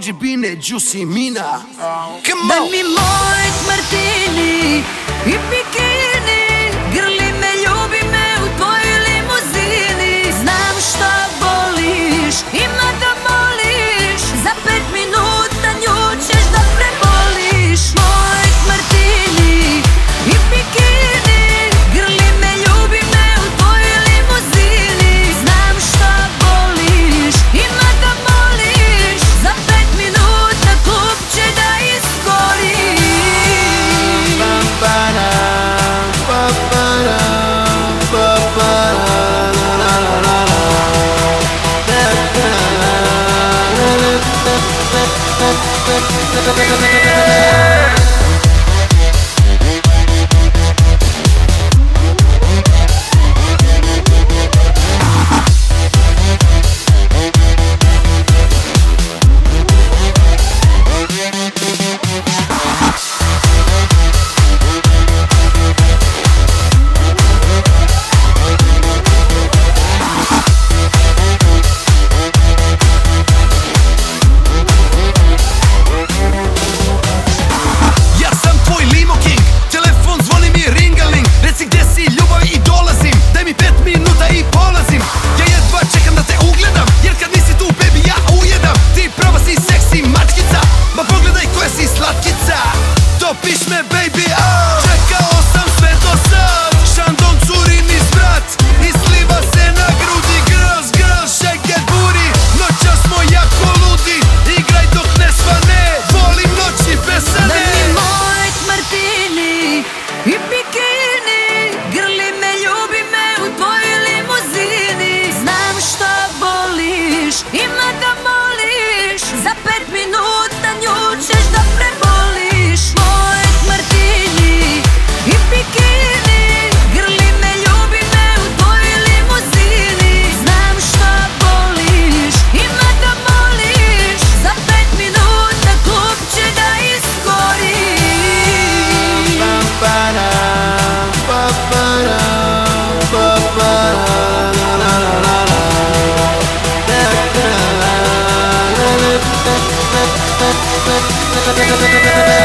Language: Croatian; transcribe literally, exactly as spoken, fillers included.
Gigi Bine, Juicy Mina. Come Daj on! mi moj martini i bikini, grli me, ljubi me u tvojoj limuzini. Znam šta voliš, ima da moliš, za pet minuta nju ćeš da preboliš. Moj martini i bikini, grli me, ljubi me u tvojoj limuzini. Znam šta voliš, ima da moliš, za pet minuta klub će da izgori. Piš me baby, oh! Čekao sam sve do sad, Šandon curi niz vrat i sliva se na grudi. Girls, girls, shake that booty, noćas smo jako ludi, igraj dok ne svane, volim noći besane. Daj mi moj martini i bikini, grli me, ljubi me u tvojoj limuzini. Znam šta voliš, ima da moliš, za pet minuta nju ćeš da preboliš. Moj martini i bikini, grli me, ljubi me u tvojoj limuzini. Znam šta voliš, ima da moliš, za pet minuta klub će da izgori. Ba-ba-da, ba-ba-da, ba-ba-da.